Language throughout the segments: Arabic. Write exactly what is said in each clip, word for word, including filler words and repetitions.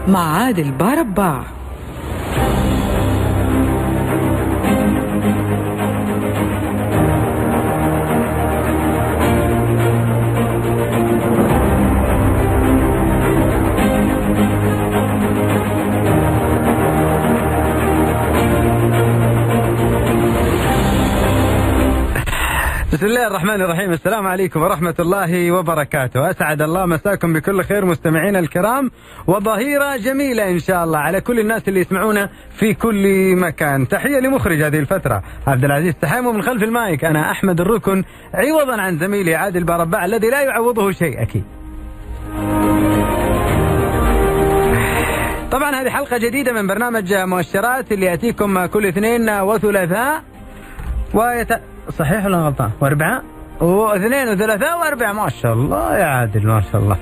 مع عادل باربع. بسم الله الرحمن الرحيم. السلام عليكم ورحمة الله وبركاته. أسعد الله مساكم بكل خير مستمعينا الكرام، وظهيرة جميلة إن شاء الله على كل الناس اللي يسمعونا في كل مكان. تحية لمخرج هذه الفترة عبد العزيز تحيم، من خلف المايك أنا أحمد الركن، عوضا عن زميلي عادل باربع الذي لا يعوضه شيء أكيد. طبعا هذه حلقة جديدة من برنامج مؤشرات اللي يأتيكم كل اثنين وثلاثاء ويت... صحيح ولا غلطان؟ واربعاء واثنين وثلاثاء واربعاء. ما شاء الله يا عادل ما شاء الله.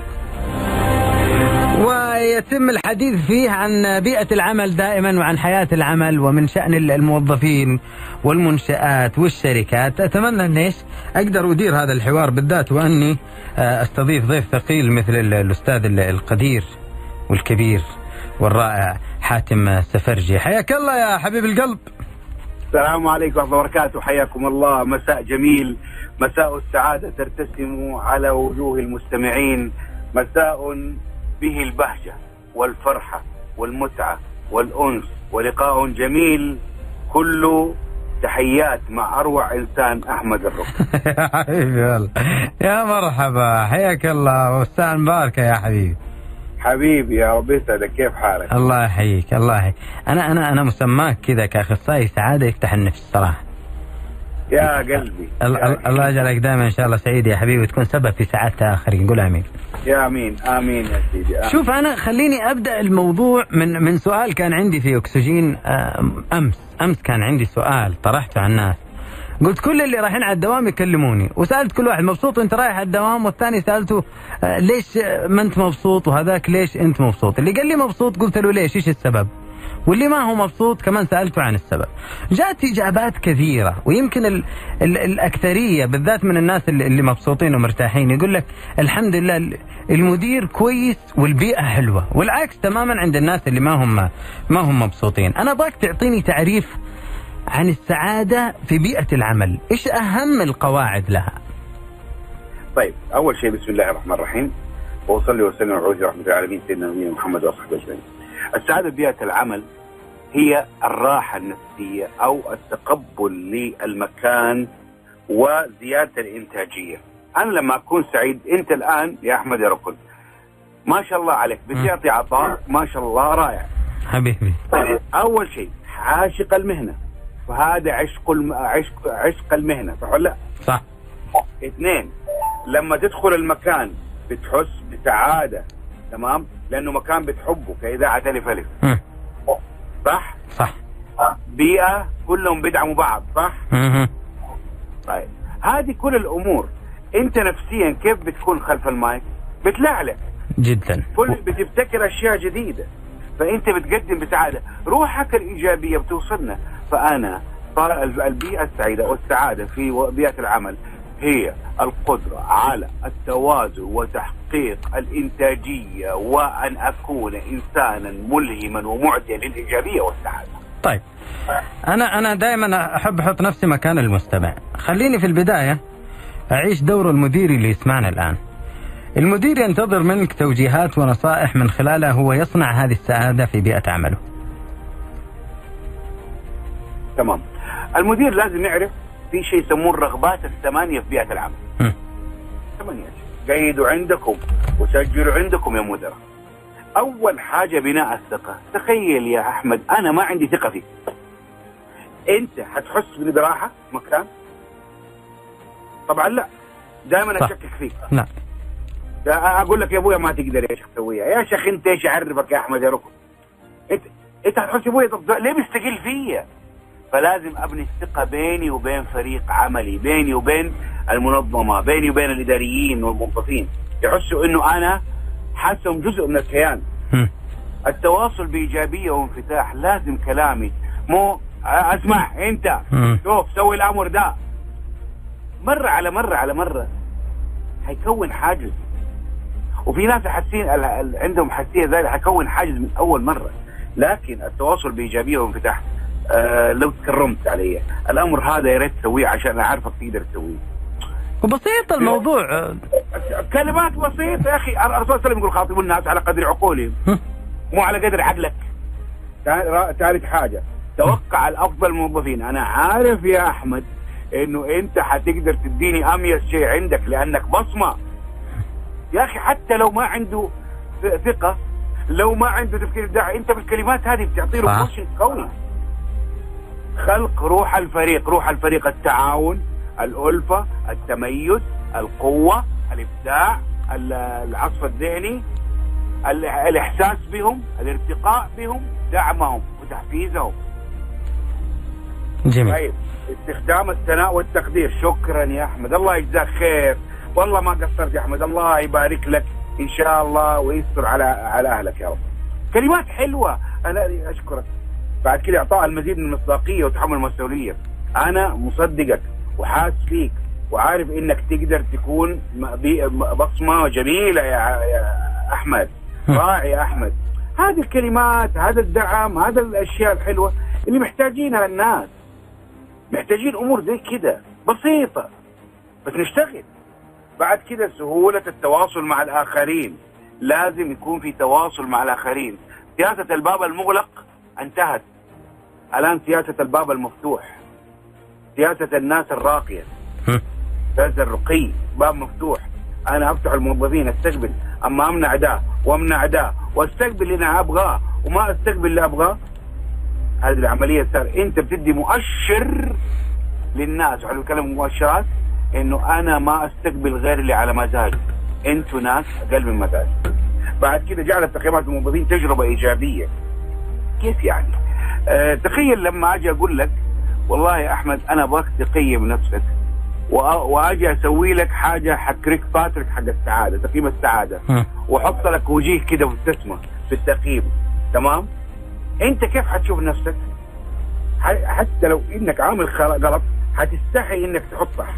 ويتم الحديث فيه عن بيئة العمل دائما وعن حياة العمل ومن شأن الموظفين والمنشآت والشركات. أتمنى أن إيش أقدر أدير هذا الحوار بالذات وأني أستضيف ضيف ثقيل مثل الأستاذ القدير والكبير والرائع حاتم سفرجي. حياك الله يا حبيب القلب. السلام عليكم ورحمة الله وبركاته. حياكم الله. مساء جميل، مساء السعادة ترتسم على وجوه المستمعين، مساء به البهجة والفرحة والمتعة والأنس ولقاء جميل، كله تحيات مع أروع إنسان أحمد الركن. يا حبيبي والله يا مرحبا، حياك الله والساعة مباركة يا حبيبي. حبيبي يا رب يسعدك، كيف حالك؟ الله يحييك الله يحييك. انا انا انا مسماك كذا كاخصائي سعاده يفتح النفس صراحه. يا قلبي الله يجعلك دائما ان شاء الله سعيد يا حبيبي، وتكون سبب في سعاده اخرين. قول امين. يا امين امين يا سيدي. آمين. شوف انا خليني ابدا الموضوع من من سؤال كان عندي في اكسجين امس امس كان عندي سؤال طرحته على الناس. قلت كل اللي رايحين على الدوام يكلموني، وسألت كل واحد مبسوط وانت رايح على الدوام، والثاني سألته آه ليش ما انت مبسوط، وهذاك ليش انت مبسوط. اللي قال لي مبسوط قلت له ليش، ايش السبب، واللي ما هو مبسوط كمان سألته عن السبب. جاءت إجابات كثيرة، ويمكن ال ال الأكثرية بالذات من الناس اللي, اللي مبسوطين ومرتاحين يقول لك الحمد لله المدير كويس والبيئة حلوة، والعكس تماما عند الناس اللي ما هم ما هم مبسوطين. أنا أبغاك تعطيني تعريف عن السعادة في بيئة العمل، إيش أهم القواعد لها؟ طيب، أول شيء بسم الله الرحمن الرحيم، وأصلي وسلم على رحمة العالمين سيدنا نبينا محمد وصحبه أجمعين. السعادة في بيئة العمل هي الراحة النفسية أو التقبل للمكان وزيادة الإنتاجية. أنا لما أكون سعيد، أنت الآن يا أحمد يا ركن ما شاء الله عليك بتعطي عطاء ما شاء الله رائع حبيبي. أول شيء عاشق المهنة، فهذا عشق الم... عشق عشق المهنة، صح ولا لا؟ صح. اثنين، لما تدخل المكان بتحس بسعادة، تمام، لأنه مكان بتحبه كإذاعة ألف ألف. صح؟ صح. بيئة كلهم بيدعموا بعض، صح؟ مه. طيب، هذه كل الأمور أنت نفسيا كيف بتكون خلف المايك؟ بتلعلع جدا، كل بتبتكر أشياء جديدة، فأنت بتقدم بسعادة، روحك الإيجابية بتوصلنا. فأنا البيئة السعيدة والسعادة في بيئة العمل هي القدرة على التوازن وتحقيق الإنتاجية، وأن أكون إنسانا ملهما ومعديا للإيجابية والسعادة. طيب، أنا أنا دائما أحب أحط نفسي مكان المستمع. خليني في البداية أعيش دور المدير اللي يسمعنا الآن. المدير ينتظر منك توجيهات ونصائح من خلالها هو يصنع هذه السعادة في بيئة عمله. تمام. المدير لازم يعرف في شيء يسموه الرغبات الثمانية في بيئة العمل. م. ثمانية قيدوا عندكم وسجلوا عندكم يا مدراء. أول حاجة بناء الثقة. تخيل يا أحمد أنا ما عندي ثقة فيك، أنت هتحس براحة مكان؟ طبعا لا، دائما أشكك فيك. لا، أقول لك يا أبويا ما تقدر يا شيخ تسويها، يا شيخ أنت إيش أعرفك يا أحمد يا ركن؟ أنت أنت هتحس يا أبويا طب ليه بيستقل فيا؟ فلازم أبني الثقة بيني وبين فريق عملي، بيني وبين المنظمة، بيني وبين الإداريين والموظفين، يحسوا إنه أنا حاسهم جزء من الكيان. م. التواصل بإيجابية وانفتاح. لازم كلامي مو أسمع أنت م. شوف سوي الأمر ده، مرة على مرة على مرة هيكون حاجز. وفي ناس حاسين عندهم حساسيه ذلك حكون حاجز من اول مره. لكن التواصل بايجابيه وانفتاح. آه لو تكرمت علي الامر هذا يا ريت تسويه عشان اعرفك تقدر تسويه. وبسيط الموضوع، كلمات بسيطه يا اخي. الرسول صلى الله عليه وسلم يقول خاطبوا الناس على قدر عقولهم مو على قدر عقلك. ثالث حاجه توقع الافضل موظفين. انا عارف يا احمد انه انت حتقدر تديني اميز شيء عندك لانك بصمه يا اخي. حتى لو ما عنده ثقه، لو ما عنده تفكير ابداعي، انت بالكلمات هذه بتعطي له بوش قوي. خلق روح الفريق، روح الفريق التعاون، الألفة، التميز، القوة، الإبداع، العصف الذهني، الإحساس بهم، الارتقاء بهم، دعمهم وتحفيزهم. جميل. طيب استخدام الثناء والتقدير. شكرا يا أحمد، الله يجزاك خير، والله ما قصرت يا أحمد، الله يبارك لك إن شاء الله ويستر على على أهلك يا رب. كلمات حلوة، أنا أشكرك. بعد كده إعطاء المزيد من المصداقية وتحمل المسؤولية. أنا مصدقك وحاس فيك وعارف إنك تقدر تكون بصمة جميلة يا أحمد، رائع يا أحمد. هذه الكلمات، هذا الدعم، هذا الأشياء الحلوة اللي محتاجينها للناس. محتاجين أمور زي كده بسيطة بس نشتغل. بعد كده سهولة التواصل مع الآخرين، لازم يكون في تواصل مع الآخرين. سياسة الباب المغلق انتهت، الآن سياسة الباب المفتوح، سياسة الناس الراقية، سياسة الرقي. باب مفتوح، أنا أفتح الموظفين استقبل، أما أمنع ده وأمنع ده واستقبل اللي أنا أبغاه وما استقبل اللي أبغاه. هذه العملية صار أنت بتدي مؤشر للناس، وحنا بنتكلم مؤشرات إنه أنا ما استقبل غير اللي على مزاجي، أنتوا ناس أقل من مزاجي. بعد كده جعلت تقييمات الموظفين تجربة إيجابية. كيف يعني؟ أه تخيل لما أجي أقول لك والله يا أحمد أنا أبغاك تقيم نفسك وأجي أسوي لك حاجة حكريك باتريك حق السعادة، تقييم السعادة، وأحط لك وجيه كده وابتسمة في التقييم، تمام؟ أنت كيف حتشوف نفسك؟ حتى لو إنك عامل غلط حتستحي إنك تحط صح.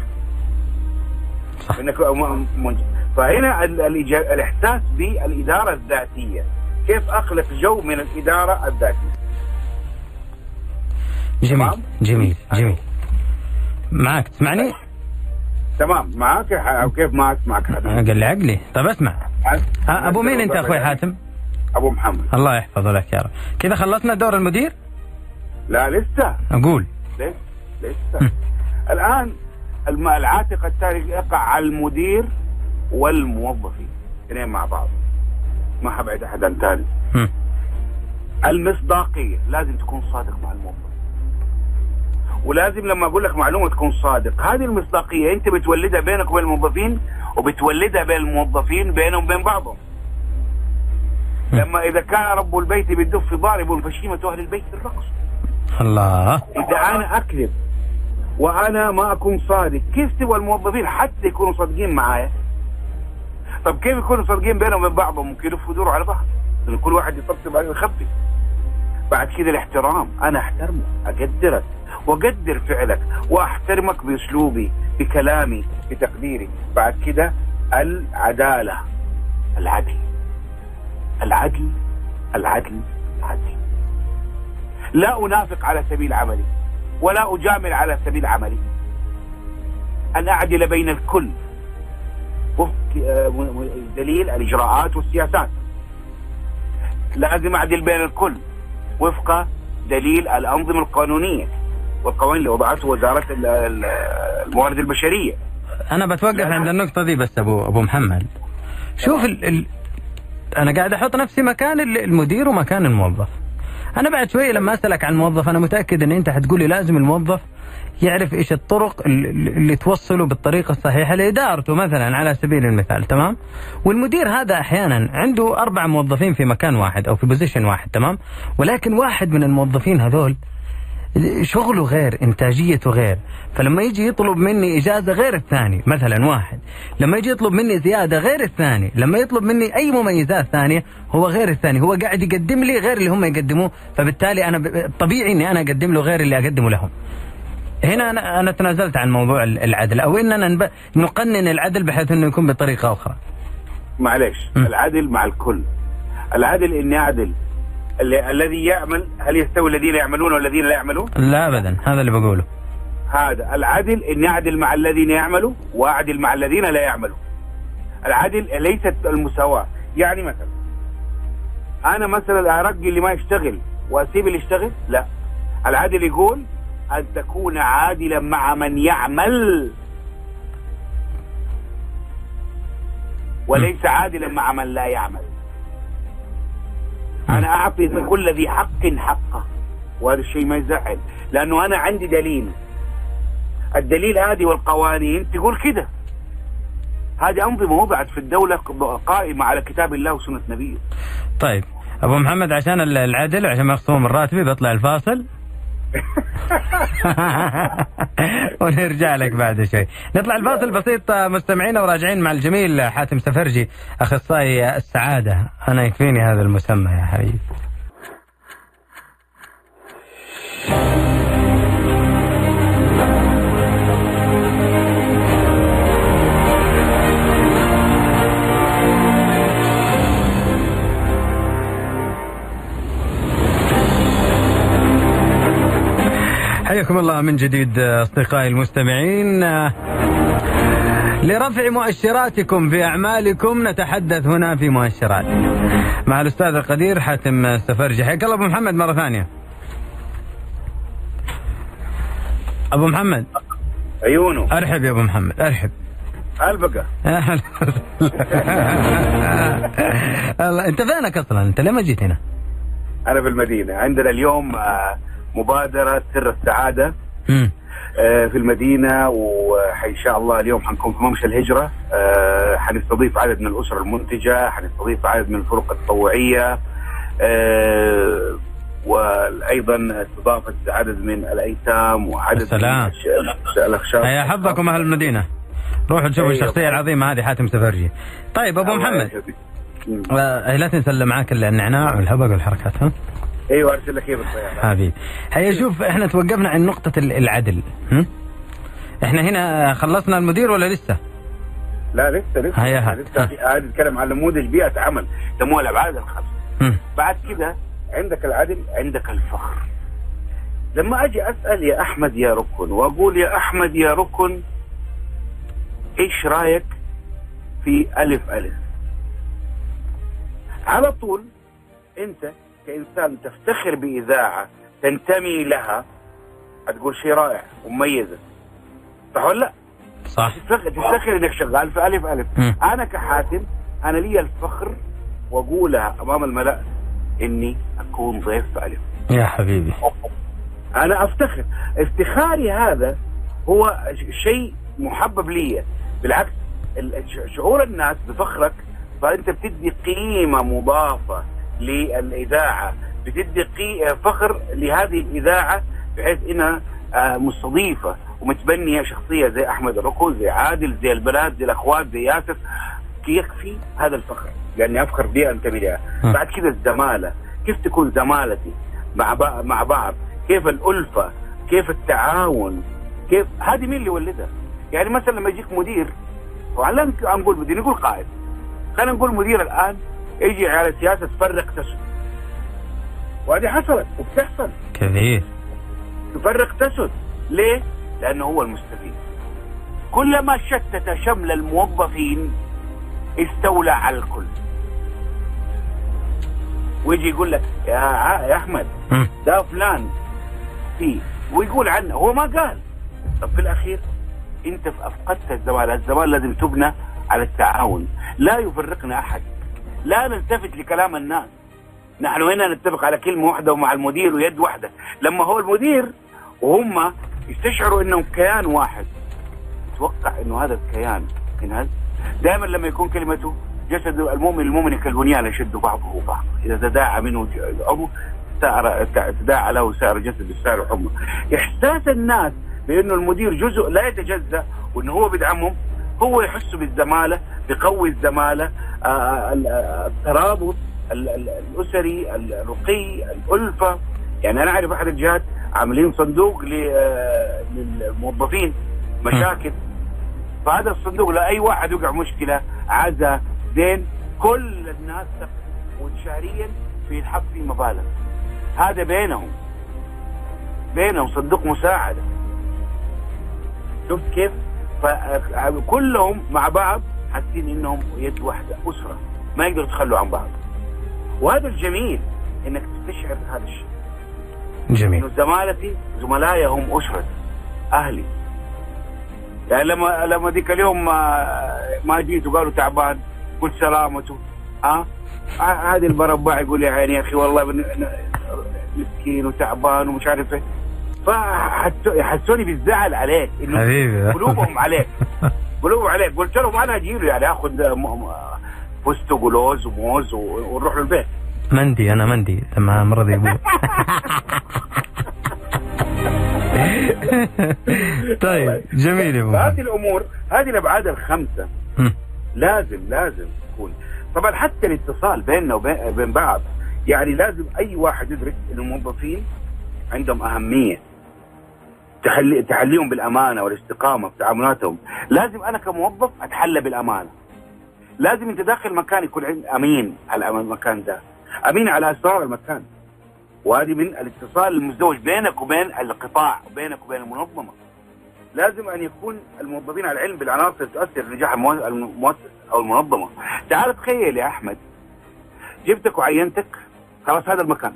إنك منجح. فهنا الإحساس بالإدارة الذاتية، كيف أخلق جو من الإدارة الذاتية. جميل تمام؟ جميل جميل. معك تسمعني؟ تمام معك أو كيف ما أسمعك؟ قال لي عقلي. طب اسمع، أبو مين أنت أخوي حاتم؟ أبو محمد. الله يحفظه لك يا رب. كذا خلصنا دور المدير؟ لا لسه. أقول لسه لسه الآن العاتق التاريخي يقع على المدير والموظفين اثنين مع بعض، ما حبعد أحد عن ثاني. المصداقية، لازم تكون صادق مع الموظف، ولازم لما أقول لك معلومة تكون صادق. هذه المصداقية أنت بتولدها بينك وبين الموظفين، وبتولدها بين الموظفين بينهم وبين بعضهم. لما إذا كان رب البيت بالدف ضارب فشيمة أهل البيت بالرقص. الله. إذا أنا أكذب وأنا ما أكون صادق، كيف تبغى الموظفين حتى يكونوا صادقين معايا؟ طب كيف يكونوا صادقين بينهم وبين بعضهم؟ ممكن يلفوا يدوروا على بعض، لأن كل واحد يطبطب عليه ويخبي. بعد كده الاحترام، أنا أحترمك، أقدرك وأقدر فعلك وأحترمك بأسلوبي، بكلامي، بتقديري. بعد كده العدالة، العدل العدل العدل العدل. لا أنافق على سبيل عملي ولا أجامل على سبيل عملي، أن أعدل بين الكل وفق دليل الإجراءات والسياسات. لازم أعدل بين الكل وفق دليل الأنظمة القانونية والقوانين اللي وضعتها وزارة الموارد البشرية. أنا بتوقف عند النقطة دي بس أبو أبو محمد. شوف ال ال أنا قاعد أحط نفسي مكان المدير ومكان الموظف. أنا بعد شوية لما أسألك عن الموظف أنا متأكد أن أنت حتقولي لازم الموظف يعرف إيش الطرق اللي توصله بالطريقة الصحيحة لإدارته مثلا على سبيل المثال، تمام؟ والمدير هذا أحيانا عنده أربع موظفين في مكان واحد أو في بوزيشن واحد، تمام؟ ولكن واحد من الموظفين هذول شغله غير، إنتاجيته غير، فلما يجي يطلب مني إجازة غير الثاني مثلا واحد، لما يجي يطلب مني زيادة غير الثاني، لما يطلب مني أي مميزات ثانية هو غير الثاني، هو قاعد يقدم لي غير اللي هم يقدموه، فبالتالي أنا طبيعي إني أنا أقدم له غير اللي أقدمه لهم. هنا أنا أنا تنازلت عن موضوع العدل، أو إننا نقنن العدل بحيث إنه يكون بطريقة أخرى. معلش العدل مع الكل. العدل اني اعدل الذي يعمل، هل يستوي الذين يعملون والذين لا يعملون؟ لا ابدا، هذا اللي بقوله. هذا العدل اني اعدل مع الذين يعملوا واعدل مع الذين لا يعملوا. العدل ليست المساواة. يعني مثلا انا مثلا ارقي اللي ما يشتغل واسيب اللي يشتغل، لا. العدل يقول ان تكون عادلا مع من يعمل وليس عادلا مع من لا يعمل. انا اعطي كل ذي حق حقه، وهذا الشيء ما يزعل، لانه انا عندي دليل. الدليل هذه والقوانين تقول كده. هذه انظمه وضعت في الدوله قائمه على كتاب الله وسنه نبيه. طيب ابو محمد، عشان العدل عشان ما يخصموا من راتبي بطلع الفاصل ونرجع لك بعد شوي. نطلع الفاصل بسيط مستمعينا، وراجعين مع الجميل حاتم سفرجي اخصائي السعاده. انا يكفيني هذا المسمى يا حبيبي. حياكم الله من جديد أصدقائي المستمعين. لرفع مؤشراتكم في أعمالكم نتحدث هنا في مؤشرات مع الأستاذ القدير حاتم سفرجي. حياك الله أبو محمد مرة ثانية. أبو محمد عيونه أرحب يا أبو محمد، أرحب. البقى الله، أنت فينك أصلا؟ أنت ليه ما جيت هنا؟ أنا في المدينة. عندنا اليوم مبادرة سر السعادة في المدينة، وإن شاء الله اليوم حنكون في ممشى الهجرة. حنستضيف عدد من الأسر المنتجة، حنستضيف عدد من الفرق التطوعية، وأيضا استضافة عدد من الأيتام وعدد السلام. من الأخشاب. يا حظكم أهل المدينة، روحوا تشوفوا الشخصية العظيمة هذه حاتم سفرجي. طيب أبو محمد، لا تنسى معاك النعناع والهبق والحركات. ها ايوه ارسل لك ايه بالطياره حبيبي. هيا شوف، احنا توقفنا عند نقطة العدل. هم؟ احنا هنا خلصنا المدير ولا لسه؟ لا لسه لسه هيا لسه هذا نتكلم عن نموذج بيئة عمل يسموها الابعاد الخمسة. بعد كده عندك العدل، عندك الفخر. لما اجي اسال يا احمد يا ركن، واقول يا احمد يا ركن ايش رايك في الف الف، على طول انت كإنسان تفتخر بإذاعة تنتمي لها هتقول شيء رائع ومميزة، صح ولا لا؟ صح. تفتخر انك شغال في ألف ألف. م. أنا كحاتم أنا لي الفخر وأقولها أمام الملأ إني أكون ضيف في ألف. يا حبيبي أنا أفتخر. افتخاري هذا هو شيء محبب لي، بالعكس شعور الناس بفخرك، فأنت بتدي قيمة مضافة للإذاعة، بتدي فخر لهذه الإذاعة بحيث إنها مستضيفة ومتبنية شخصية زي أحمد الركن، زي عادل، زي البنات، زي الأخوات، زي ياسر. يكفي هذا الفخر لأني أفخر بها أنتمي لها. بعد كده الزمالة، كيف تكون زمالتي مع مع بعض، كيف الألفة، كيف التعاون، كيف هذه مين اللي ولدها؟ يعني مثلا لما يجيك مدير، وعلى نقول مدير نقول قائد، خلينا نقول مدير الآن يجي على سياسة تفرق تسد، وهذه حصلت وبتحصل كثير. تفرق تسد ليه؟ لأنه هو المستفيد. كلما شتت شمل الموظفين استولى على الكل. ويجي يقول لك يا يا أحمد ده فلان فيه، ويقول عنه هو ما قال. طب في الأخير أنت أفقدت الزمالة. الزمالة لازم تبنى على التعاون، لا يفرقنا أحد، لا نلتفت لكلام الناس. نحن هنا نتفق على كلمة واحدة ومع المدير ويد واحدة. لما هو المدير وهم يستشعروا انهم كيان واحد، اتوقع انه هذا الكيان ينهز. دائما لما يكون كلمته جسد المؤمن المؤمن كالبنيان يشد بعضه بعض، اذا تداعى منه عضو تداعى له سائر الجسد بالسائر حمى. احساس الناس بانه المدير جزء لا يتجزأ وانه هو بيدعمهم، هو يحس بالزمالة، بقوي الزمالة، الترابط الأسري، الرقي، الألفة. يعني أنا أعرف أحد الجهات عاملين صندوق للموظفين مشاكل، فهذا الصندوق لأي واحد يقع مشكلة، عزا، زين كل الناس شهريا بينحط في مبالغ، هذا بينهم بينهم صندوق مساعدة. شفت كيف؟ فكلهم مع بعض حاسين انهم يد واحدة، أسرة ما يقدروا يتخلوا عن بعض. وهذا الجميل انك تستشعر هذا الشيء. جميل. انه زمالتي زملائي هم أسرة أهلي. يعني لما لما ذيك اليوم ما, ما جيت وقالوا تعبان قلت سلامته، ها أه؟ هذه المربع يقول يا عيني يا اخي والله مسكين وتعبان ومش عارف ايه، فحسوني بالزعل عليك انه حبيبي قلوبهم عليك قلوبهم عليك. قلت لهم انا اجي له يعني اخذ فستق ولوز وموز ونروح له البيت. مندي انا مندي لما مرض يقول. طيب جميل يا ابو. هذه الامور هذه الابعاد الخمسه لازم لازم تكون. طبعا حتى الاتصال بيننا وبين بعض، يعني لازم اي واحد يدرك ان الموظفين عندهم اهميه، تحلي تحليهم بالامانه والاستقامه في تعاملاتهم. لازم انا كموظف اتحلى بالامانه. لازم انت داخل مكان يكون امين على المكان ده، امين على اسرار المكان. وهذه من الاتصال المزدوج بينك وبين القطاع وبينك وبين المنظمه. لازم ان يكون الموظفين على العلم بالعناصر تؤثر في نجاح المؤسسه او المنظمه. تعال تخيل يا احمد، جبتك وعينتك خلاص هذا المكان،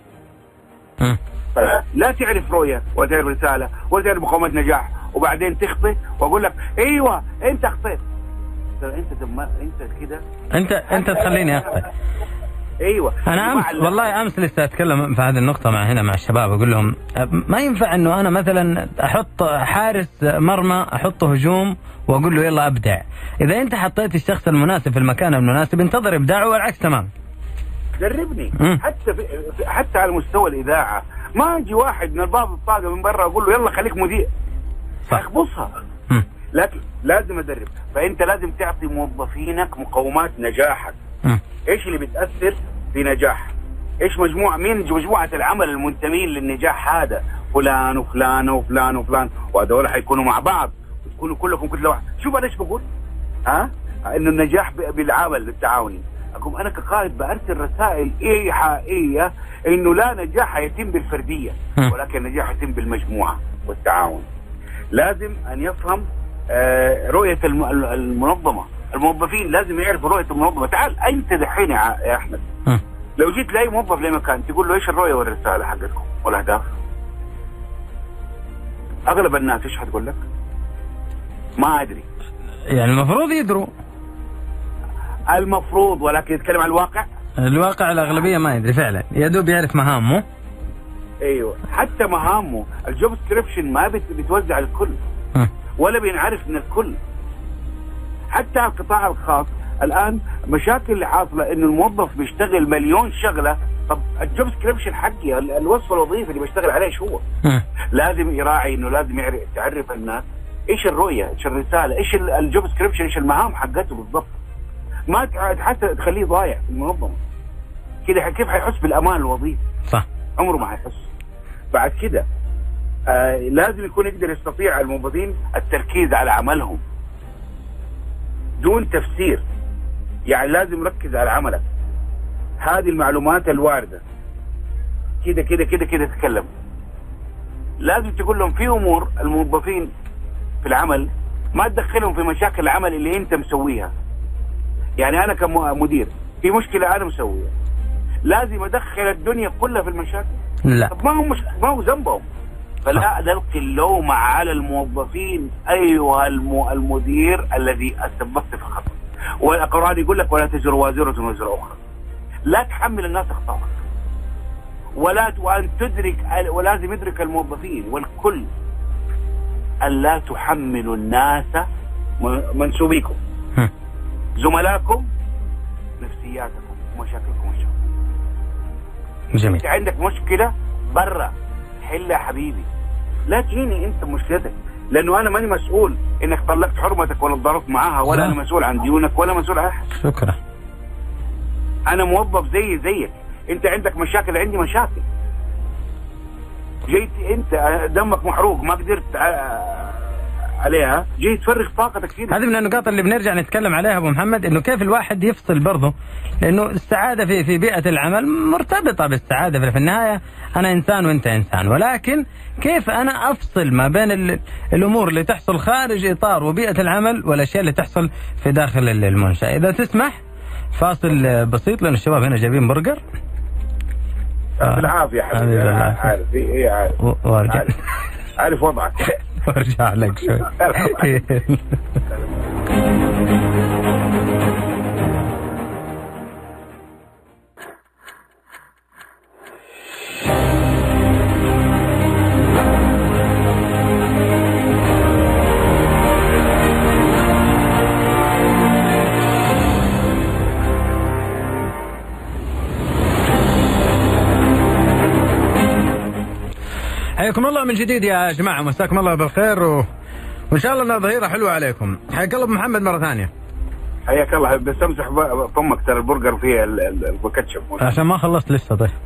لا تعرف رؤيه ولا تعرف رساله ولا تعرف مقومات نجاح، وبعدين تخطئ واقول لك ايوه انت اخطيت. انت دم... انت كده انت انت تخليني اخطئ. ايوه انا امس والله امس لسه اتكلم في هذه النقطه مع هنا مع الشباب، اقول لهم ما ينفع انه انا مثلا احط حارس مرمى احطه هجوم واقول له يلا ابدع. اذا انت حطيت الشخص المناسب في المكان المناسب انتظر ابداعه، والعكس تمام. دربني حتى في حتى على مستوى الاذاعه، ما يجي واحد من الباب الطاقه من برا اقول له يلا خليك مذيع، اخبصها. لكن لازم ادرب. فانت لازم تعطي موظفينك مقومات نجاحك. م. ايش اللي بتاثر في نجاح؟ ايش مجموعه مين مجموعه العمل المنتمين للنجاح هذا؟ فلان وفلان وفلان وفلان، وهذول حيكونوا مع بعض وتكونوا كلكم كتله واحده. شوف انا ايش بقول؟ ها؟ انه النجاح بالعمل التعاوني. اقوم انا كقائد برسل رسائل ايحائيه انه لا نجاح يتم بالفرديه، ولكن النجاح يتم بالمجموعه والتعاون. لازم ان يفهم آه رؤيه المنظمه، الموظفين لازم يعرفوا رؤيه المنظمه. تعال انت دحين يا احمد لو جيت لاي موظف لاي مكان تقول له ايش الرؤيه والرساله حقتكم والاهداف، اغلب الناس ايش حتقول لك؟ ما ادري. يعني المفروض يدروا، المفروض، ولكن يتكلم عن الواقع. الواقع الاغلبيه ما يدري فعلا، يا دوب يعرف مهامه. ايوه حتى مهامه الجوب ديسكريبشن ما بيتوزع على الكل ولا بينعرف من الكل. حتى القطاع الخاص الان مشاكل اللي حاصله انه الموظف بيشتغل مليون شغله. طب الجوب ديسكريبشن حقي الوصف الوظيفي اللي بيشتغل عليه شو هو؟ لازم يراعي انه لازم يعرف تعرف الناس ايش الرؤيه، ايش الرساله، ايش الجوب ديسكريبشن، ايش المهام حقته بالضبط. ما حتى تخليه ضايع في المنظمه كده. كيف حيحس بالامان الوظيفي؟ صح، عمره ما حيحس. بعد كده آه لازم يكون يقدر يستطيع الموظفين التركيز على عملهم دون تفسير. يعني لازم يركز على عملك، هذه المعلومات الواردة كده كده كده كده تتكلم. لازم تقول لهم في امور الموظفين في العمل ما تدخلهم في مشاكل العمل اللي انت مسويها. يعني انا كمدير في مشكلة انا مسويها، لازم ادخل الدنيا كلها في المشاكل؟ لا. طب ما هو مش ما هو ذنبهم. فلا نلقي اللوم على الموظفين ايها المدير الذي سببت في الخطأ. والقرآن يقول لك ولا تزر وازرة وزر اخرى. لا تحمل الناس اخطائك، ولا وان تدرك، ولازم يدرك الموظفين والكل ان لا تحملوا الناس منسوبيكم زملائكم نفسياتكم ومشاكلكم الشخصية. جميل. انت عندك مشكلة برا حلها يا حبيبي، لا تجيني انت مشكلتك، لانه انا ماني مسؤول انك طلقت حرمتك ولا ضربت معاها، ولا لا. انا مسؤول عن ديونك ولا مسؤول عن احد. شكرا. انا موظف زي زيك، انت عندك مشاكل عندي مشاكل. جيت انت دمك محروق ما قدرت عليها جاي تفرغ طاقتك كده. هذه من النقاط اللي بنرجع نتكلم عليها ابو محمد، انه كيف الواحد يفصل برضه، لانه السعاده في في بيئه العمل مرتبطه بالسعاده في النهايه. انا انسان وانت انسان، ولكن كيف انا افصل ما بين ال... الامور اللي تحصل خارج اطار وبيئه العمل والاشياء اللي تحصل في داخل المنشاه. اذا تسمح فاصل بسيط لان الشباب هنا جايبين برجر. بالعافيه حبيبي، انا عارف ايه عارف وارجع عارف, عارف وضعك وارجع لك شوي. حياكم الله من جديد يا جماعة، مساكم الله بالخير و... وإن شاء الله أنها ظهيرة حلوة عليكم. حياك الله أبو محمد مرة ثانية. حياك الله، بس امسح فمك ترى البرجر فيه الكاتشب عشان ما خلصت لسه. طيب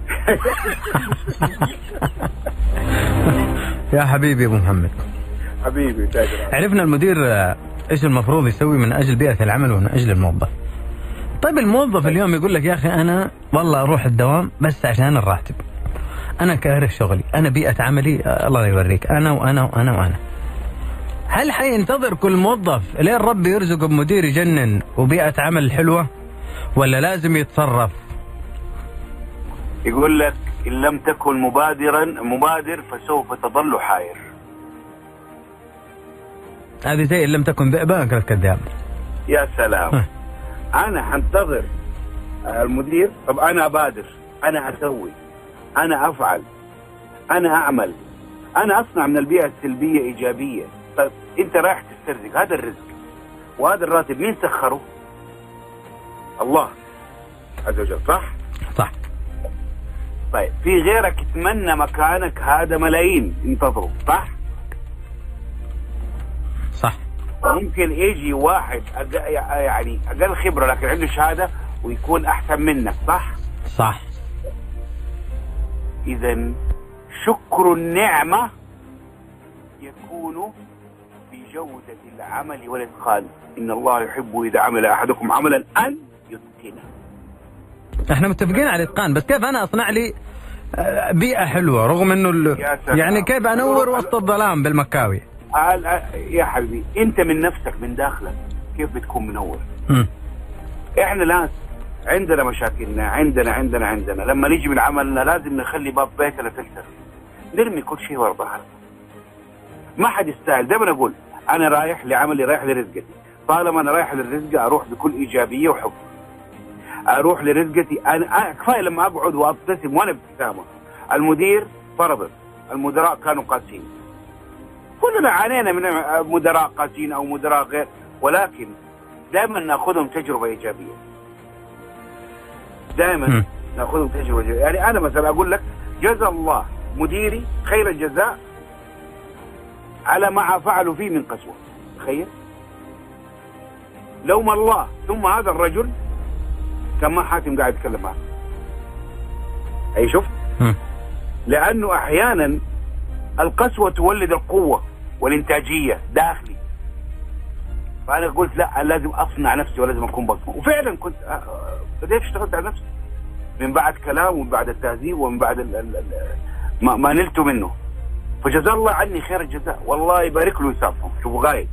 يا حبيبي أبو محمد. حبيبي تاجر. عرفنا المدير إيش المفروض يسوي من أجل بيئة العمل ومن أجل الموظف. طيب الموظف اليوم يقول لك يا أخي أنا والله أروح الدوام بس عشان الراتب، أنا كاره شغلي، أنا بيئة عملي الله يوريك أنا وأنا وأنا وأنا. هل حينتظر كل موظف لين ربي يرزقه بمدير يجنن وبيئة عمل حلوة، ولا لازم يتصرف؟ يقول لك إن لم تكن مبادرا مبادر فسوف تظل حائر. هذه زي إن لم تكن ذئبا كالكذاب. يا سلام. أنا حنتظر المدير، طب أنا أبادر، أنا أسوي، أنا أفعل، أنا أعمل، أنا أصنع من البيئة السلبية إيجابية. طيب أنت رايح تسترزق، هذا الرزق وهذا الراتب مين سخره؟ الله عز وجل، صح؟ صح. طيب في غيرك يتمنى مكانك هذا ملايين ينتظروا، صح؟ صح. ممكن يجي واحد أق... يعني أقل خبرة لكن عنده شهادة ويكون أحسن منك، صح؟ صح. إذا شكر النعمة يكون في جودة العمل والإتقان. إن الله يحب إذا عمل أحدكم عملا أن يتقنه. احنا متفقين على الإتقان، بس كيف أنا أصنع لي بيئة حلوة رغم إنه ال... يعني كيف أنور وسط الظلام بالمكاوي؟ يا حبيبي أنت من نفسك من داخلك كيف بتكون منور؟ م. إحنا ناس عندنا مشاكلنا، عندنا عندنا عندنا لما نيجي من عملنا لازم نخلي باب بيتنا فلتر، نرمي كل شيء ورا ظهرنا. ما حد يستاهل. دائما اقول انا رايح لعملي، رايح لرزقتي، طالما انا رايح للرزق اروح بكل ايجابيه وحب. اروح لرزقتي انا، كفايه لما اقعد وابتسم وانا ابتسامه. المدير فرضا المدراء كانوا قاسيين، كلنا عانينا من مدراء قاسيين او مدراء غير، ولكن دائما ناخذهم تجربه ايجابيه. دائما ناخذهم تجربه ايجابيه. يعني انا مثلا اقول لك جزا الله مديري خير الجزاء على ما فعلوا فيه من قسوه. تخيل لوم الله ثم هذا الرجل كان ما حاتم قاعد يتكلم معه. اي شفت؟ لانه احيانا القسوه تولد القوه والانتاجيه داخلي. فانا قلت لا لازم اصنع نفسي ولازم اكون بصمه، وفعلا كنت بديت اشتغلت على نفسي من بعد كلام ومن بعد التهذيب ومن بعد ال ال ال ما, ما نلته منه. فجزا الله عني خير الجزاء، والله يبارك له ويسامحه. شوفوا غاية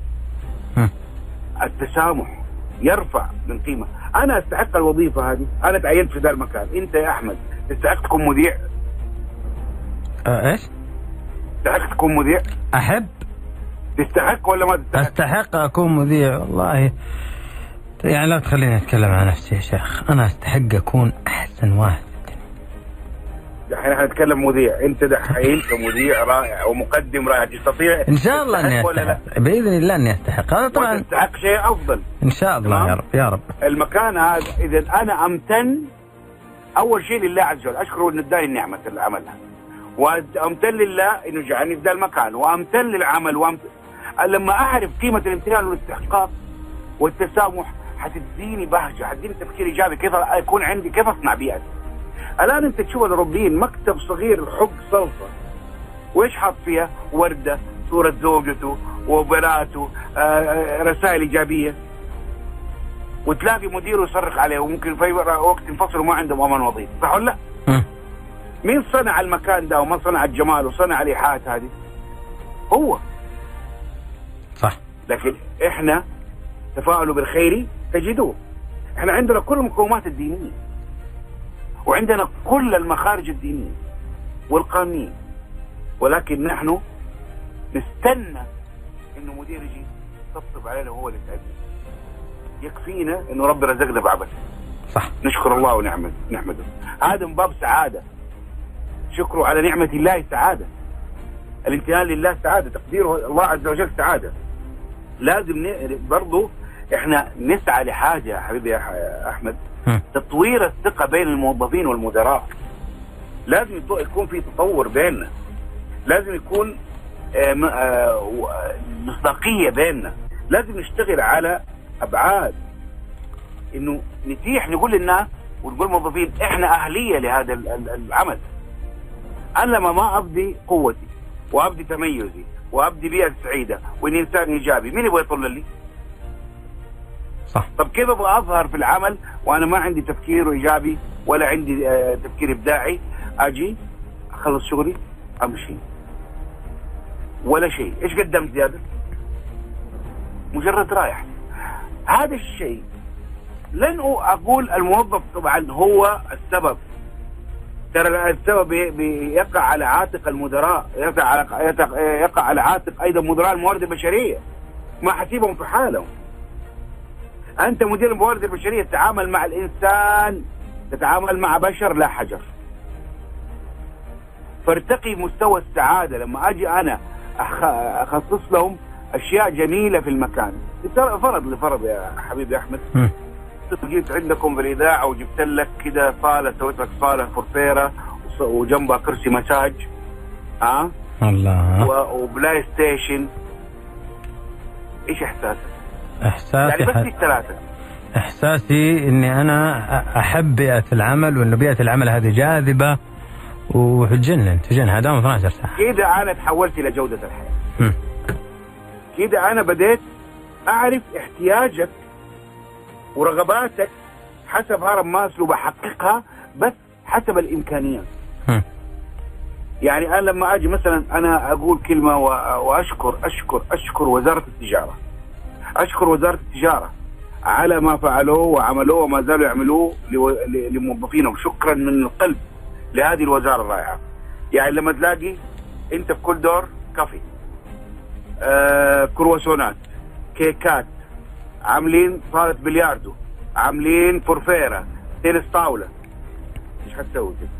التسامح يرفع من قيمة. أنا أستحق الوظيفة هذه، أنا تعينت في ذا المكان. أنت يا أحمد تستحق تكون مذيع؟ أه إيش؟ تستحق تكون مذيع؟ أحب؟ تستحق ولا ما تستحق؟ أستحق أكون مذيع والله. يعني لا تخليني أتكلم عن نفسي يا شيخ، أنا أستحق أكون أحسن واحد. دحين احنا نتكلم مذيع، انت دحين كمذيع رائع ومقدم رائع تستطيع ان شاء الله اني استحق، باذن الله اني استحق. هذا طبعا تستحق شيء افضل ان شاء الله. يا رب يا رب. المكان هذا اذا انا امتن اول شيء لله عز وجل، اشكره انه اداني النعمه اللي عملها، وامتن لله انه جعلني في ذا المكان، وامتن للعمل، وامتن لما اعرف قيمه الامتنان والاستحقاق والتسامح حتديني بهجه، حتديني تفكير ايجابي كيف يكون عندي، كيف اصنع بيئتي. الآن أنت تشوف الأوروبيين مكتب صغير حق صلصة، وإيش حاط فيها؟ وردة، صورة زوجته، وبنات رسائل ايجابيه، وتلاقي مديره يصرخ عليه وممكن في وقت ينفصلوا ما عندهم امان وظيفي، صح ولا لا؟ مين صنع المكان ده وما صنع الجمال وصنع الايحاءات هذه؟ هو. صح. لكن احنا تفاعلوا بالخير تجدوه. احنا عندنا كل المقومات الدينيه وعندنا كل المخارج الدينيه والقانونيه، ولكن نحن نستنى انه مدير يجي يطبطب علينا وهو اللي يساعدنا. يكفينا انه رب رزقنا بعبث. صح. نشكر الله ونحمد نحمده. هذا من باب سعاده. شكره على نعمه الله سعاده. الامتنان لله سعاده، تقديره الله عز وجل سعاده. لازم برضو احنا نسعى لحاجه يا حبيبي يا احمد، تطوير الثقه بين الموظفين والمدراء. لازم يكون في تطور بيننا، لازم يكون مصداقيه بيننا، لازم نشتغل على ابعاد انه نتيح نقول للناس ونقول للموظفين احنا اهليه لهذا العمل. انا لما ما ابدي قوتي وابدي تميزي وابدي بيئه سعيده واني انسان ايجابي، مين يبغى يطل لي؟ صح. طب كيف ابغى اظهر في العمل وانا ما عندي تفكير ايجابي ولا عندي آه تفكير ابداعي؟ اجي اخلص شغلي امشي ولا شيء. ايش قدمت زياده؟ مجرد رايح. هذا الشيء لن اقول الموظف طبعا هو السبب، ترى السبب بيقع على عاتق المدراء، يقع على يقع على عاتق ايضا مدراء الموارد البشريه، ما حسيبهم في حالهم. انت مدير الموارد البشريه تتعامل مع الانسان، تتعامل مع بشر لا حجر. فارتقي مستوى السعاده. لما اجي انا اخصص لهم اشياء جميله في المكان، فرض لفرض يا حبيبي احمد، جيت عندكم بالاذاعه وجبت لك كده صاله، سويت لك صاله فرفيره وجنبها كرسي مساج، ها أه؟ الله، وبلاي ستيشن، ايش احساسك؟ احساسي يعني بس الثلاثه. احساسي اني انا احب بيئه العمل، وانه بيئه العمل هذه جاذبه وتجنن تجنن هدام اثنتي عشرة ساعه. كده انا تحولت الى جوده الحياه. كده انا بديت اعرف احتياجك ورغباتك حسب هرم ماسلو، بحققها بس حسب الامكانيات. م. يعني انا لما اجي مثلا انا اقول كلمه واشكر اشكر اشكر وزاره التجاره، اشكر وزاره التجاره على ما فعلوه وعملوه وما زالوا يعملوه لموظفينهم، شكرا من القلب لهذه الوزاره الرائعه. يعني لما تلاقي انت في كل دور كافي، آه كرواسونات، كيكات، عاملين صالة بلياردو، عاملين فرفيرة، تنس طاولة، ايش حتسوي كده؟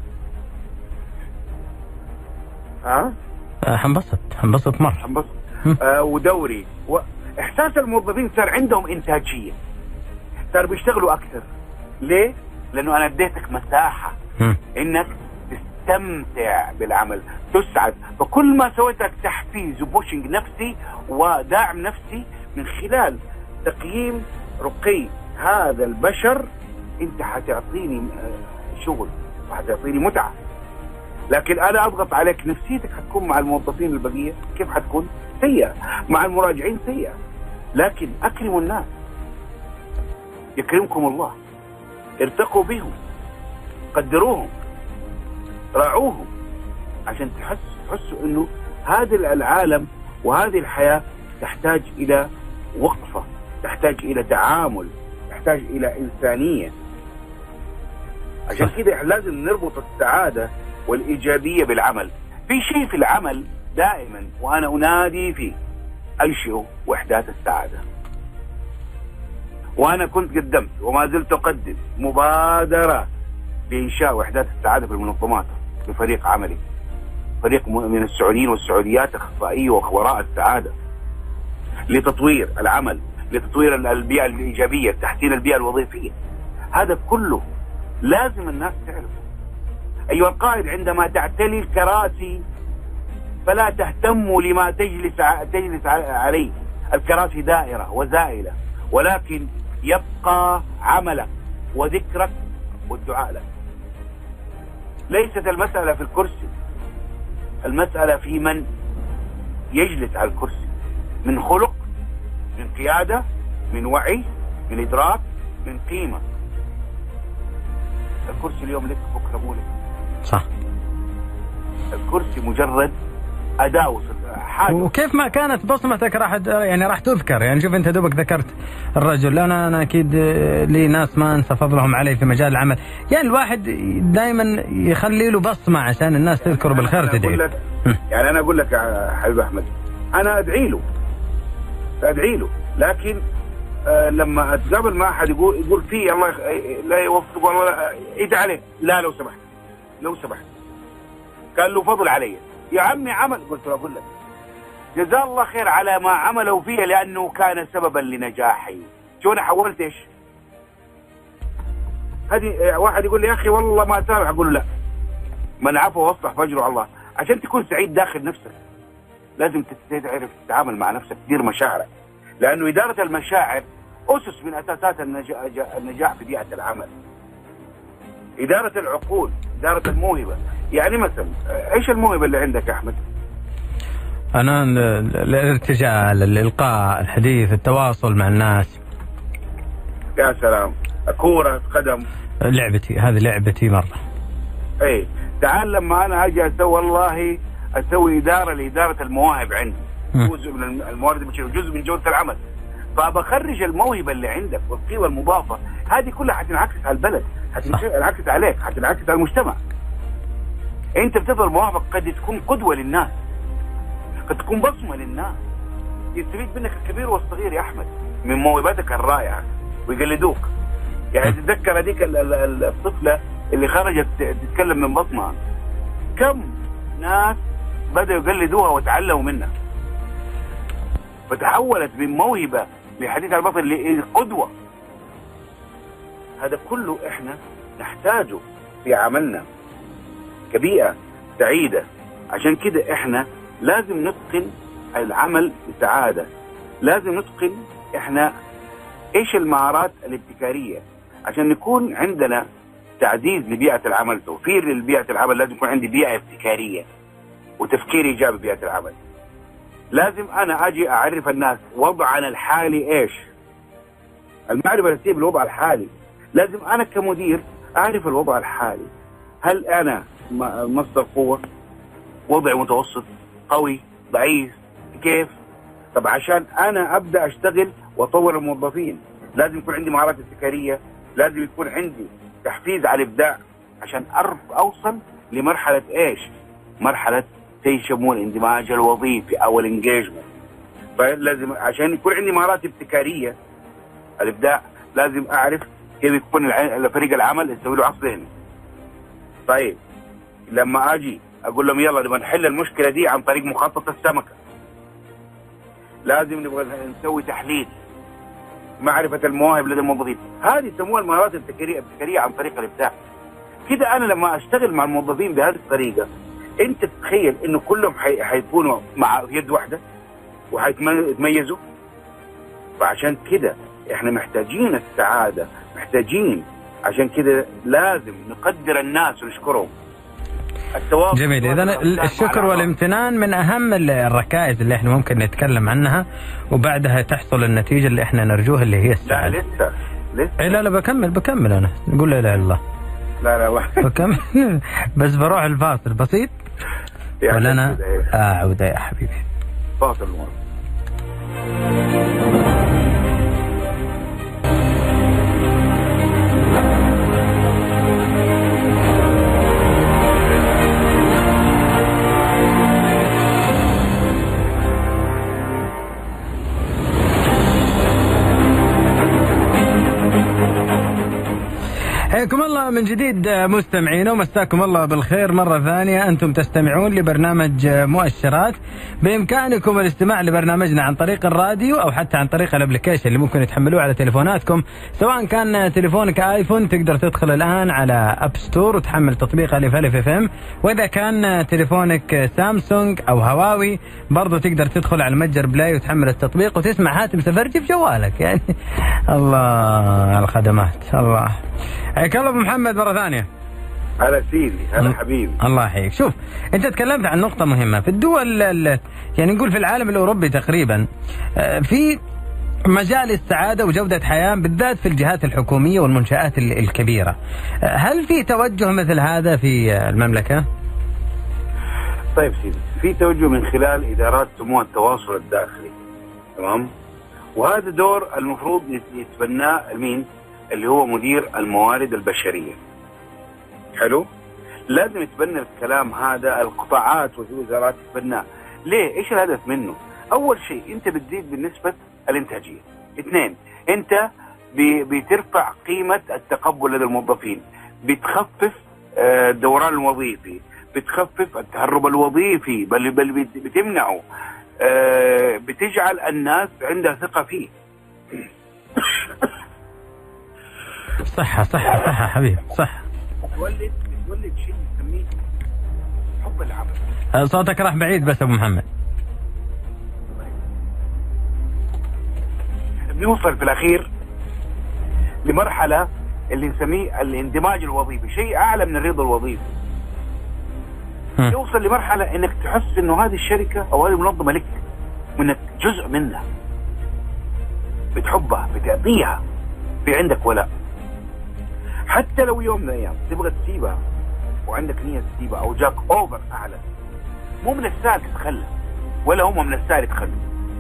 ها؟ أه؟ حنبسط حنبسط مرة حنبسط. آه ودوري و... احساس الموظفين صار عندهم انتاجية، صار بيشتغلوا اكثر. ليه؟ لانه انا اديتك مساحة م. انك تستمتع بالعمل، تسعد. فكل ما سويت لك تحفيز وبوشنج نفسي وداعم نفسي من خلال تقييم رقي هذا البشر، انت حتعطيني شغل وحتعطيني متعة. لكن انا اضغط عليك، نفسيتك حتكون مع الموظفين البقية كيف حتكون؟ سيئة، مع المراجعين سيئة. لكن اكرموا الناس يكرمكم الله، ارتقوا بهم، قدروهم، راعوهم، عشان تحسوا تحسوا انه هذا العالم وهذه الحياة تحتاج الى وقفة، تحتاج الى تعامل، تحتاج الى انسانية. عشان كده لازم نربط السعادة والايجابية بالعمل. في شيء في العمل دائما وانا انادي فيه، انشئوا وحدات السعادة. وانا كنت قدمت وما زلت اقدم مبادرة بانشاء وحدات السعادة في المنظمات بفريق عملي، فريق من السعوديين والسعوديات اخصائية وخبراء السعادة، لتطوير العمل، لتطوير البيئة الإيجابية، تحسين البيئة الوظيفية. هذا كله لازم الناس تعرفه. أيها القائد، عندما تعتلي الكراسي فلا تهتموا لما تجلس تجلس عليه. الكراسي دائرة وزائلة، ولكن يبقى عملك وذكرك والدعاء لك. ليست المسألة في الكرسي، المسألة في من يجلس على الكرسي. من خلق، من قيادة، من وعي، من إدراك، من قيمة. الكرسي اليوم لك بكرة مو لك. صح. الكرسي مجرد أداة حاجة. وكيف ما كانت بصمتك راح يعني راح تذكر. يعني شوف انت دوبك ذكرت الرجل، انا انا اكيد لي ناس ما انسى فضلهم علي في مجال العمل. يعني الواحد دائما يخلي له بصمه عشان الناس تذكره بالخير تدعي. يعني انا اقول لك يا حبيب احمد، انا ادعي له ادعي له، لكن آه لما اتقابل مع احد يقول يقول فيه الله لا يوفقه والله ادعي عليه، لا لو سمحت لو سمحت كان له فضل علي يا عمي عمل. قلت له اقول لك جزاه الله خير على ما عمله فيه لانه كان سببا لنجاحي. شو انا حولت ايش؟ هذه واحد يقول لي يا اخي والله ما سامح، اقول له لا، من عفا واصلح فاجره على الله. عشان تكون سعيد داخل نفسك لازم تعرف تتعامل مع نفسك، تدير مشاعرك، لانه اداره المشاعر اسس من اساسات النجاح في بيئه العمل. اداره العقول، اداره الموهبه. يعني مثلا ايش الموهبه اللي عندك يا احمد؟ انا الارتجال، الالقاء، الحديث، التواصل مع الناس. يا سلام. كورة قدم لعبتي، هذه لعبتي مره. اي تعال لما انا اجي اسوي والله اسوي اداره لاداره المواهب عندي، جزء من الموارد البشريه وجزء من جوده العمل، فبخرج الموهبه اللي عندك والقيمه المضافه، هذه كلها حتنعكس على البلد، حتنعكس عليك، حتنعكس على المجتمع. انت بتظهر مواهبك، قد تكون قدوه للناس، قد تكون بصمه للناس، يستفيد منك الكبير والصغير يا احمد من موهبتك الرائعه ويقلدوك. يعني تتذكر هذيك الطفله اللي خرجت تتكلم من بطنها، كم ناس بدأوا يقلدوها وتعلموا منها، فتحولت من موهبة لحديث البطن لقدوة. هذا كله احنا نحتاجه في عملنا كبيئة سعيدة. عشان كده احنا لازم نتقن العمل بسعادة، لازم نتقن احنا ايش المهارات الابتكارية عشان نكون عندنا تعزيز لبيئة العمل، توفير لبيئة العمل. لازم يكون عندي بيئة ابتكارية وتفكير إيجابي ببيئة العمل. لازم أنا أجي أعرف الناس وضعنا الحالي إيش، المعرفة الأساسية بالوضع الحالي. لازم أنا كمدير أعرف الوضع الحالي، هل أنا مصدر قوة، وضع متوسط، قوي، ضعيف، كيف؟ طب عشان أنا أبدأ أشتغل وأطور الموظفين لازم يكون عندي مهارات ابتكارية، لازم يكون عندي تحفيز على الابداع عشان أعرف اوصل لمرحله ايش؟ مرحله يسمون الاندماج الوظيفي او الانجيجمنت. فلازم عشان يكون عندي مهارات ابتكاريه الابداع لازم اعرف كيف يكون فريق العمل يسوي له عصف ذهني. طيب لما اجي اقول لهم يلا نبغى نحل المشكله دي عن طريق مخطط السمكه، لازم نبغى نسوي تحليل معرفة المواهب لدى الموظفين. هذه يسموها المهارات الابتكارية الابتكارية عن طريق الإبداع. كده أنا لما أشتغل مع الموظفين بهذه الطريقة، أنت تتخيل إنه كلهم حي... حيكونوا مع يد واحدة وحيتميزوا. فعشان كده إحنا محتاجين السعادة، محتاجين عشان كده لازم نقدر الناس ونشكرهم. جميل. إذن الشكر والامتنان من أهم الركائز اللي احنا ممكن نتكلم عنها، وبعدها تحصل النتيجة اللي احنا نرجوها اللي هي السعادة. لا لسه لسه إيه لا لا بكمل بكمل أنا نقول لا إله إلا الله. لا لا بكمل بس بروح الفاصل بسيط ولا أنا أعود يا حبيبي. فاصل مرة. حياكم الله من جديد مستمعينا، ومساكم الله بالخير مرة ثانية. أنتم تستمعون لبرنامج مؤشرات. بإمكانكم الاستماع لبرنامجنا عن طريق الراديو أو حتى عن طريق الابليكيشن اللي ممكن تحملوه على تليفوناتكم. سواء كان تليفونك آيفون تقدر تدخل الآن على أب ستور وتحمل تطبيق ألف ألف اف ام، وإذا كان تليفونك سامسونج أو هواوي برضو تقدر تدخل على متجر بلاي وتحمل التطبيق وتسمع هاتم سفرجي في جوالك. يعني الله على الخدمات. الله حياك الله ابو محمد مره ثانيه. هلا سيدي، هلا حبيبي. الله يحييك. شوف انت تكلمت عن نقطة مهمة في الدول، يعني نقول في العالم الاوروبي تقريبا في مجال السعادة وجودة حياة بالذات في الجهات الحكومية والمنشآت الكبيرة. هل في توجه مثل هذا في المملكة؟ طيب سيدي، في توجه من خلال إدارات سمو التواصل الداخلي، تمام؟ وهذا دور المفروض يتبناه مين؟ اللي هو مدير الموارد البشرية. حلو؟ لازم يتبنى الكلام هذا، القطاعات والوزارات تتبناه. ليه؟ ايش الهدف منه؟ أول شيء أنت بتزيد بالنسبة الإنتاجية. اثنين، أنت بترفع قيمة التقبل لدى الموظفين، بتخفف الدوران الوظيفي، بتخفف التهرب الوظيفي، بل بل بتمنعه، بتجعل الناس عندها ثقة فيه. صح صح صح حبيبي، صح. بتولد بتولد شيء نسميه حب العمل. صوتك راح بعيد بس ابو محمد. بنوصل في الأخير لمرحلة اللي نسميه الاندماج الوظيفي، شيء أعلى من الرضا الوظيفي. يوصل لمرحلة انك تحس انه هذه الشركة او هذه المنظمة لك، وانك جزء منها، بتحبها، بتعطيها، في عندك ولاء. حتى لو يوم من الايام تبغى تسيبها وعندك نية تسيبها او جاك اوفر اعلى، مو من السهل تتخلى، ولا هم من السهل يتخلوا.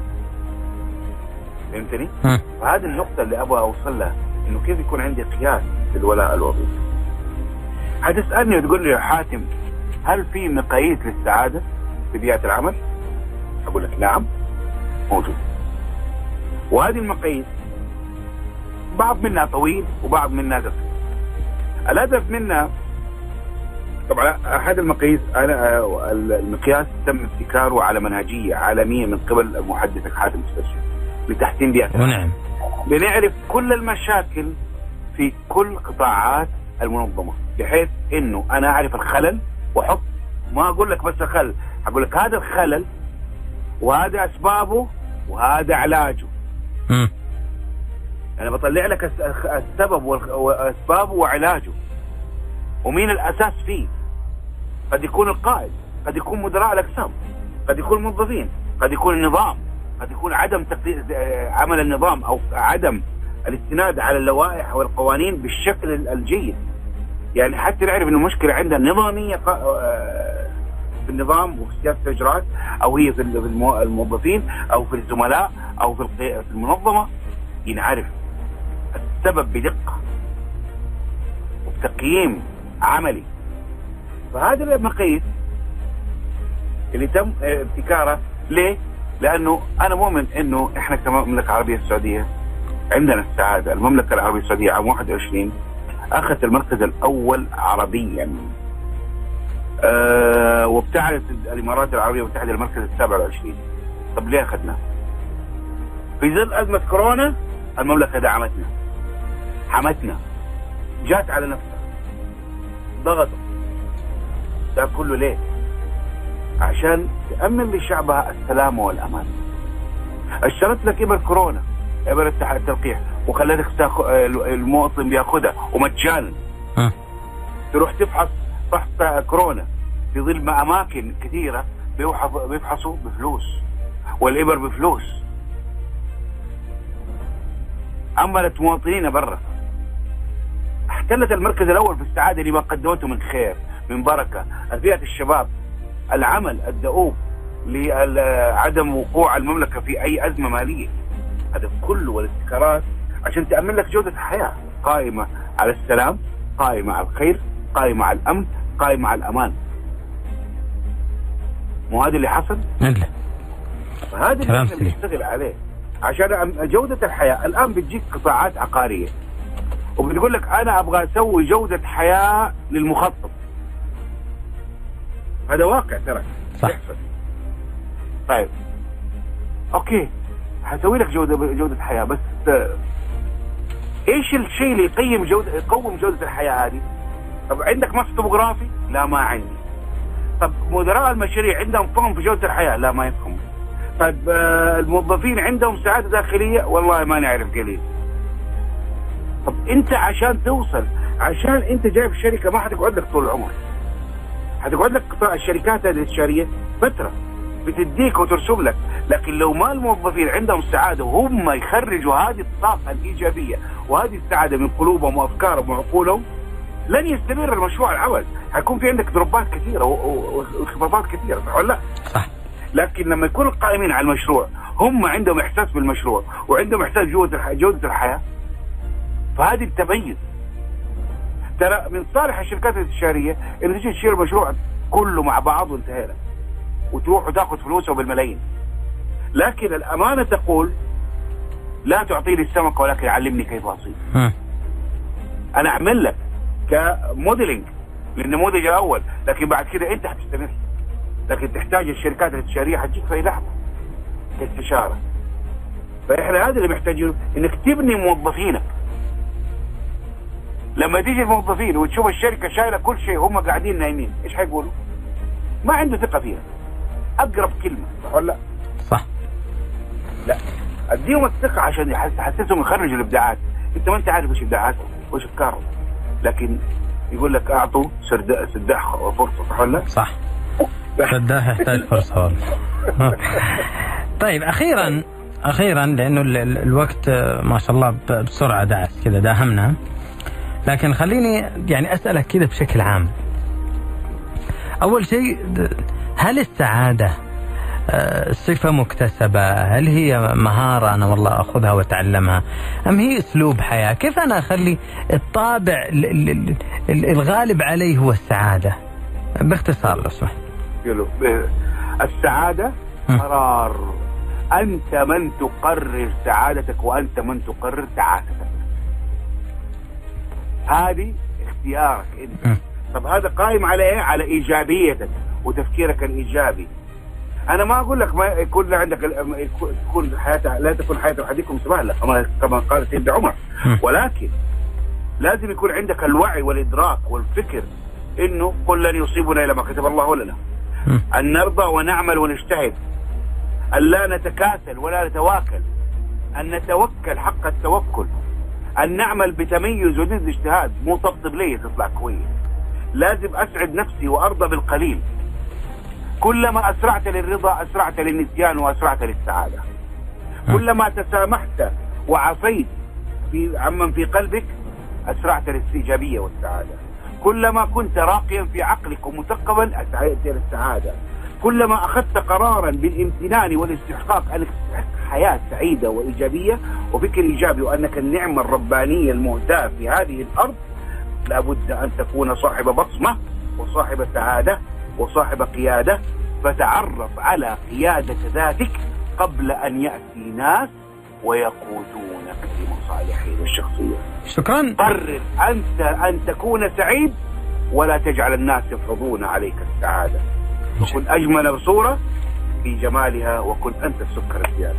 فهمتني؟ فهذه النقطة اللي ابغى اوصل لها، انه كيف يكون عندي قياس بالولاء الوظيفي. هتسألني وتقول لي يا حاتم، هل في مقاييس للسعادة في بيئة العمل؟ أقول لك نعم، موجود. وهذه المقاييس بعض منها طويل وبعض منها قصير. الهدف منها طبعا أحد المقاييس، أنا المقياس تم ابتكاره على منهجية عالمية من قبل المحدث الحاتم السبشي لتحسين بيئة العمل. ونعم. بنعرف كل المشاكل في كل قطاعات المنظمة، بحيث إنه أنا أعرف الخلل وحط، ما اقول لك بس الخلل، اقول لك هذا الخلل وهذا اسبابه وهذا علاجه. امم انا بطلع لك السبب واسبابه وعلاجه ومين الاساس فيه. قد يكون القائد، قد يكون مدراء الاقسام، قد يكون الموظفين، قد يكون النظام، قد يكون عدم عمل النظام او عدم الاستناد على اللوائح والقوانين بالشكل الجيد. يعني حتى نعرف ان المشكله عندنا نظاميه في النظام وفي سياسه الاجراءات، او هي في الموظفين او في الزملاء او في المنظمه، ينعرف السبب بدقه وبتقييم عملي. فهذا المقاييس اللي تم ابتكاره. ليه؟ لانه انا مؤمن انه احنا كمملكه العربيه السعوديه عندنا السعاده. المملكه العربيه السعوديه عام واحد وعشرين اخذت المركز الاول عربيا، أه وابتعدت الامارات العربيه المتحده المركز السابع والعشرين. طب ليه اخذناه؟ في ظل ازمه كورونا المملكه دعمتنا، حمتنا، جات على نفسها، ضغطت. ده كله ليه؟ عشان تامن لشعبها السلامه والامان. اشترت لك ابر كورونا، ابر التلقيح، وخلتك تاخذ، المواطن بياخذها ومجانا. أه. تروح تفحص فحص كورونا في ظل ما اماكن كثيره بيفحصوا بفلوس، والابر بفلوس. عملت مواطنين برا، احتلت المركز الاول في السعاده لما قدمته من خير، من بركه، فئه الشباب، العمل الدؤوب لعدم وقوع المملكه في اي ازمه ماليه. هذا كله والابتكارات عشان تأمن لك جودة حياة قائمة على السلام، قائمة على الخير، قائمة على الأمن، قائمة على الأمان. مو هذا اللي حصل؟ لا. فهذا اللي احنا بنشتغل عليه عشان جودة الحياة. الآن بتجيك قطاعات عقارية وبتقول لك أنا أبغى أسوي جودة حياة للمخطط. هذا واقع ترى يحصل. طيب أوكي، هسوي لك جودة جودة حياة، بس ايش الشيء اللي يقيم جودة يقوم جودة الحياة هذه؟ طب عندك مصر طبوغرافي؟ لا ما عندي. طب مدراء المشاريع عندهم فهم في جودة الحياة؟ لا ما يفهموا. طيب الموظفين عندهم سعادة داخلية؟ والله ما نعرف قليل. طب انت عشان توصل عشان انت جايب شركه ما حتقعد لك طول العمر، حتقعد لك الشركات الاستشاريه فتره بتديك وترسم لك، لكن لو ما الموظفين عندهم سعاده وهم يخرجوا هذه الطاقه الايجابيه وهذه السعاده من قلوبهم وافكارهم وعقولهم، لن يستمر المشروع العمل، حيكون في عندك ضربات كثيره وخطابات كثيره، صح ولا لا؟ صح. لكن لما يكون القائمين على المشروع هم عندهم احساس بالمشروع وعندهم احساس جوده جوده الحياه، فهذه التميز. ترى من صالح الشركات الاستشاريه انه تجي تشيل المشروع كله مع بعض وانتهينا، وتروح وتاخذ فلوسه بالملايين. لكن الامانه تقول لا تعطيني السمك ولكن علمني كيف اصيد. انا اعمل لك كموديلنج للنموذج الاول، لكن بعد كده انت حتستمر. لكن تحتاج الشركات الاستشاريه حتجيك في لحظه كاستشاره. فاحنا هذا اللي محتاجينه، انك تبني موظفينك. لما تيجي الموظفين وتشوف الشركه شايله كل شيء هم قاعدين نايمين، ايش حيقولوا؟ ما عنده ثقه فيها. اقرب كلمه، صح ولا لا؟ صح. لا، اديهم الثقه عشان يحسسهم يخرجوا الابداعات. انت ما انت عارف ايش ابداعاتهم وايش افكارهم، لكن يقول لك اعطوا سداح فرصه، صح ولا لا؟ صح. سداح يحتاج فرصه والله. طيب اخيرا اخيرا لانه الوقت ما شاء الله بسرعه دعس كذا داهمنا، لكن خليني يعني اسالك كذا بشكل عام. اول شيء، هل السعاده صفه مكتسبه؟ هل هي مهاره انا والله اخذها واتعلمها، ام هي اسلوب حياه؟ كيف انا اخلي الطابع الغالب عليه هو السعاده؟ باختصار لو سمحت. السعاده قرار، انت من تقرر سعادتك وانت من تقرر تعاستك. هذه اختيارك انت. طب هذا قائم على ايه؟ على ايجابيتك وتفكيرك الايجابي. انا ما اقول لك ما يكون عندك تكون حياتك لا تكون حياه احدكم سهله كما قال سيدنا عمر، ولكن لازم يكون عندك الوعي والادراك والفكر انه قل لن يصيبنا الا ما كتب الله لنا. ان نرضى ونعمل ونجتهد، ان لا نتكاسل ولا نتواكل، ان نتوكل حق التوكل، ان نعمل بتميز وجد اجتهاد، مو طبطب لي تطلع كويس. لازم اسعد نفسي وارضى بالقليل. كلما اسرعت للرضا اسرعت للنسيان واسرعت للسعاده. كلما تسامحت وعفيت في عمن في قلبك اسرعت للاستيجابيه والسعاده. كلما كنت راقيا في عقلك ومثقفا اسعدت للسعاده. كلما اخذت قرارا بالامتنان والاستحقاق انك تستحق حياه سعيده وايجابيه وفكر ايجابي وانك النعمه الربانيه المهداه في هذه الارض، لابد ان تكون صاحب بصمه وصاحب سعاده وصاحب قياده. فتعرف على قياده ذاتك قبل ان ياتي ناس ويقودونك لمصالحهم الشخصيه. شكرا. قرر انت ان تكون سعيد ولا تجعل الناس يفرضون عليك السعاده. وكن اجمل بصوره في جمالها وكن انت السكر الزياده.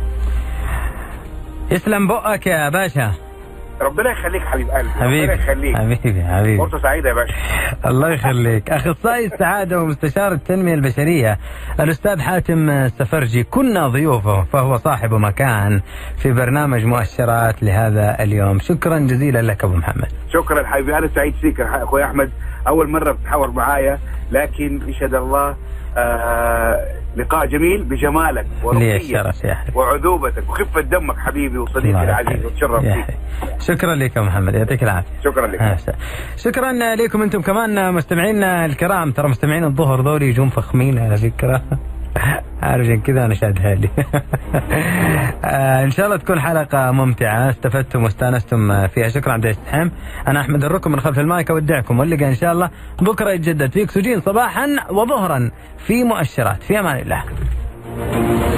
يسلم بقك يا باشا. ربنا يخليك حبيب قلبي. حبيبي ربنا يخليك. حبيبي حبيبي. فرصة سعيدة يا باشا. الله يخليك. أخصائي السعادة ومستشار التنمية البشرية الأستاذ حاتم السفرجي كنا ضيوفه، فهو صاحب مكان في برنامج مؤشرات لهذا اليوم. شكرا جزيلا لك أبو محمد. شكرا حبيبي، أنا سعيد فيك أخوي أحمد. أول مرة بتحاور معايا، لكن يشهد الله آه لقاء جميل بجمالك ورقيك وعذوبتك وخفة دمك حبيبي وصديقي العزيز، وتشرف فيك. شكرا لك يا محمد، يعطيك العافية. شكرا لك. آه. شكرا لكم انتم كمان مستمعينا الكرام. ترى مستمعين الظهر ذول يجون فخمين على فكرة. عشان كذا انا شادها لي. آه ان شاء الله تكون حلقة ممتعة، استفدتم واستانستم فيها. شكرا عبد الحليم. انا احمد الركن من خلف المايك اودعكم، واللقاء ان شاء الله بكرة يتجدد في اكسجين صباحا وظهرا في مؤشرات. في امان الله.